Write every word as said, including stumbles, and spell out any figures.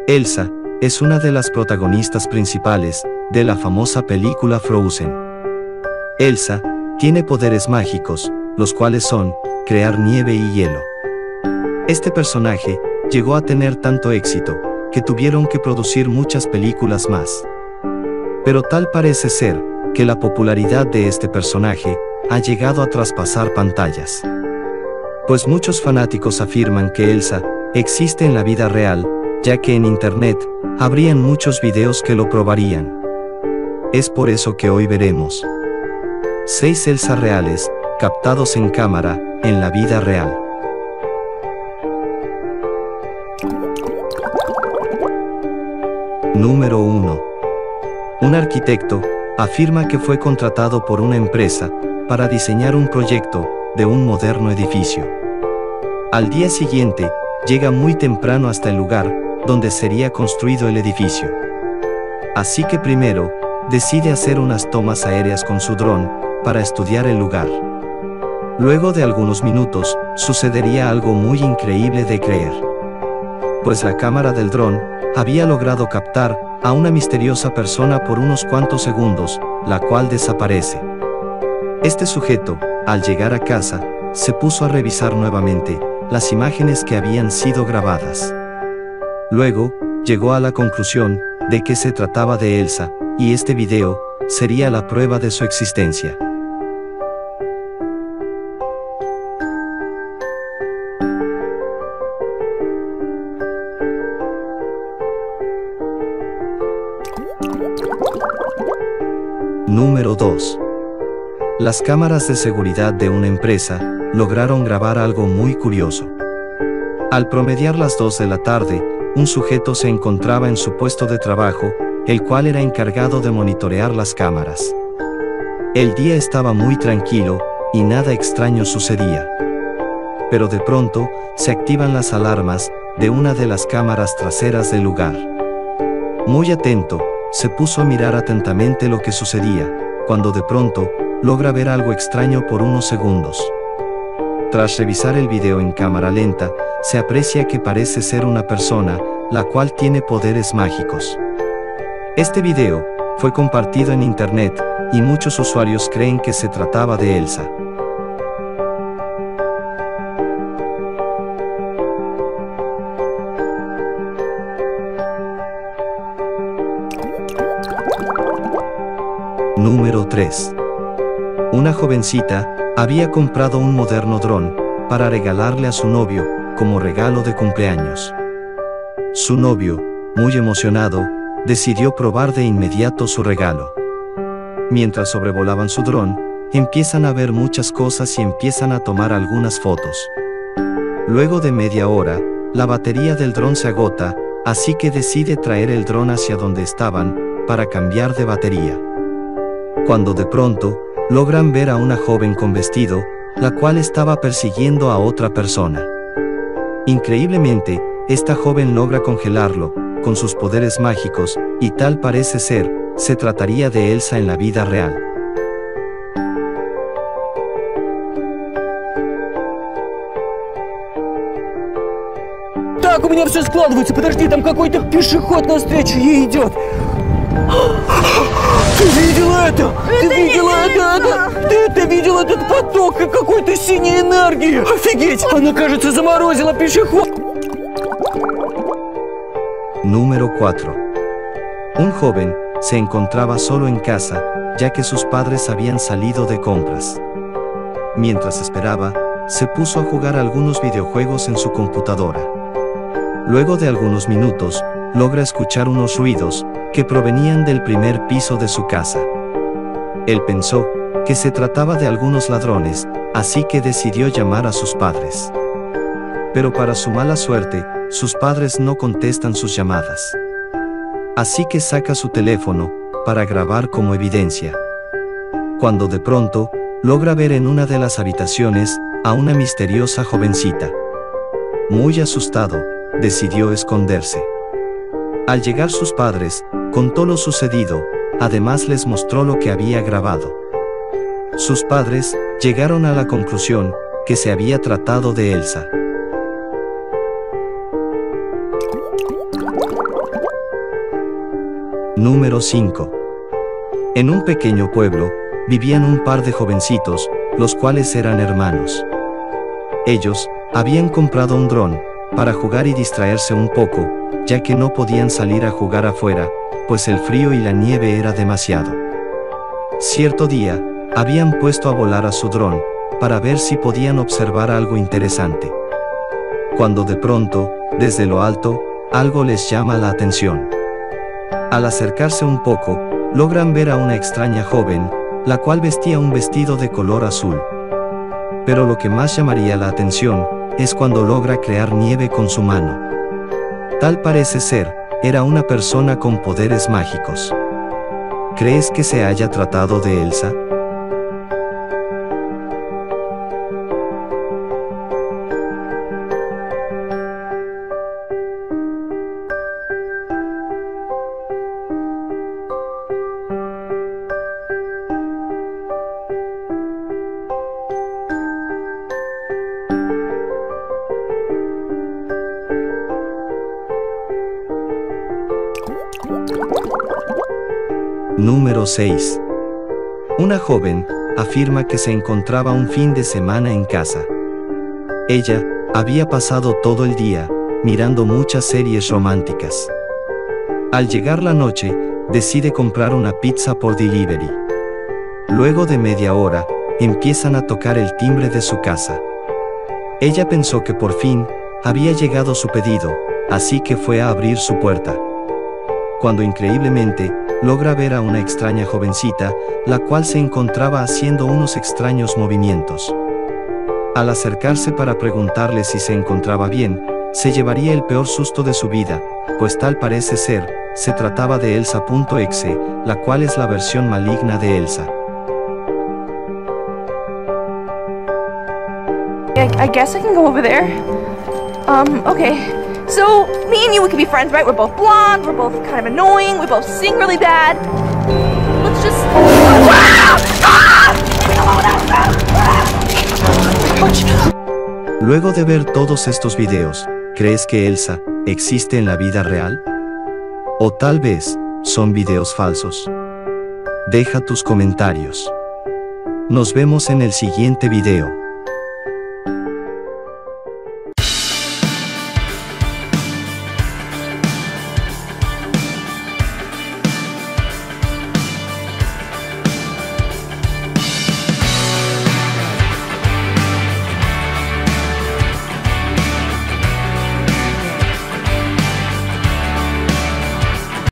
Elsa es una de las protagonistas principales de la famosa película Frozen. Elsa tiene poderes mágicos, los cuales son crear nieve y hielo. Este personaje llegó a tener tanto éxito que tuvieron que producir muchas películas más. Pero tal parece ser que la popularidad de este personaje ha llegado a traspasar pantallas. Pues muchos fanáticos afirman que Elsa existe en la vida real, ya que en internet habrían muchos videos que lo probarían. Es por eso que hoy veremos seis Elsa reales, captados en cámara, en la vida real. Número uno. Un arquitecto afirma que fue contratado por una empresa para diseñar un proyecto de un moderno edificio. Al día siguiente, llega muy temprano hasta el lugar donde sería construido el edificio. Así que primero, decide hacer unas tomas aéreas con su dron para estudiar el lugar. Luego de algunos minutos, sucedería algo muy increíble de creer. Pues la cámara del dron había logrado captar a una misteriosa persona por unos cuantos segundos, la cual desaparece. Este sujeto, al llegar a casa, se puso a revisar nuevamente las imágenes que habían sido grabadas. Luego, llegó a la conclusión de que se trataba de Elsa, y este video sería la prueba de su existencia. Número dos. Las cámaras de seguridad de una empresa lograron grabar algo muy curioso. Al promediar las dos de la tarde, un sujeto se encontraba en su puesto de trabajo, el cual era encargado de monitorear las cámaras. El día estaba muy tranquilo, y nada extraño sucedía. Pero de pronto, se activan las alarmas de una de las cámaras traseras del lugar. Muy atento, se puso a mirar atentamente lo que sucedía, cuando de pronto, logra ver algo extraño por unos segundos. Tras revisar el video en cámara lenta, se aprecia que parece ser una persona, la cual tiene poderes mágicos. Este video fue compartido en internet, y muchos usuarios creen que se trataba de Elsa. Número tres. Una jovencita había comprado un moderno dron para regalarle a su novio como regalo de cumpleaños. Su novio, muy emocionado, decidió probar de inmediato su regalo. Mientras sobrevolaban su dron, empiezan a ver muchas cosas y empiezan a tomar algunas fotos. Luego de media hora, la batería del dron se agota, así que decide traer el dron hacia donde estaban para cambiar de batería. Cuando de pronto, logran ver a una joven con vestido, la cual estaba persiguiendo a otra persona. Increíblemente, esta joven logra congelarlo, con sus poderes mágicos, y tal parece ser, se trataría de Elsa en la vida real. Так, у меня все складывается. Подожди, там какой-то пешеход навстречу ей идет. Ты видела это? Ты видела это? Ты это видела, этот поток какой-то синей энергии? Офигеть! Она, кажется, заморозила пешеход. Número cuatro. Un joven se encontraba solo en casa, ya que sus padres habían salido de compras. Mientras esperaba, se puso a jugar algunos videojuegos en su computadora. Luego de algunos minutos, logra escuchar unos ruidos que provenían del primer piso de su casa. Él pensó que se trataba de algunos ladrones, así que decidió llamar a sus padres. Pero para su mala suerte, sus padres no contestan sus llamadas. Así que saca su teléfono para grabar como evidencia. Cuando de pronto, logra ver en una de las habitaciones a una misteriosa jovencita. Muy asustado, decidió esconderse. Al llegar sus padres, contó lo sucedido, además les mostró lo que había grabado. Sus padres llegaron a la conclusión que se había tratado de Elsa. Número cinco. En un pequeño pueblo, vivían un par de jovencitos, los cuales eran hermanos. Ellos habían comprado un dron para jugar y distraerse un poco, ya que no podían salir a jugar afuera, pues el frío y la nieve era demasiado. Cierto día, habían puesto a volar a su dron, para ver si podían observar algo interesante. Cuando de pronto, desde lo alto, algo les llama la atención. Al acercarse un poco, logran ver a una extraña joven, la cual vestía un vestido de color azul. Pero lo que más llamaría la atención, es cuando logra crear nieve con su mano. Tal parece ser, era una persona con poderes mágicos. ¿Crees que se haya tratado de Elsa? Número seis. Una joven afirma que se encontraba un fin de semana en casa. Ella había pasado todo el día mirando muchas series románticas. Al llegar la noche, decide comprar una pizza por delivery. Luego de media hora, empiezan a tocar el timbre de su casa. Ella pensó que por fin había llegado su pedido, así que fue a abrir su puerta. Cuando increíblemente, logra ver a una extraña jovencita, la cual se encontraba haciendo unos extraños movimientos. Al acercarse para preguntarle si se encontraba bien, se llevaría el peor susto de su vida, pues tal parece ser, se trataba de Elsa.exe, la cual es la versión maligna de Elsa. I, I guess I can go over there. Um, okay. So, me and you, we could be friends, right? We're both blonde, we're both kind of annoying, we both sing really bad. Let's just... Luego de ver todos estos videos, ¿crees que Elsa existe en la vida real? ¿O tal vez son videos falsos? Deja tus comentarios. Nos vemos en el siguiente video.